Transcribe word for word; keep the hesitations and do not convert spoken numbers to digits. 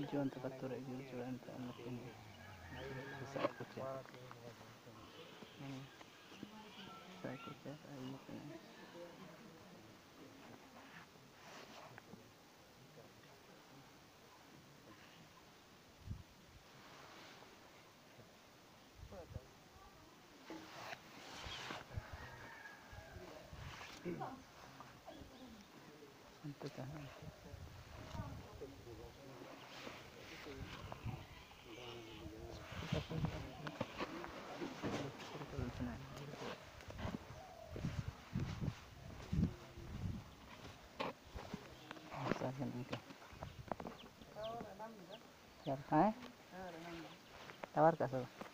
Juan tempat turek gitu jualan tak anak ini besar kucing ini saya kucing ayu ini untuk tahan Ya, hai. Tawar ka so.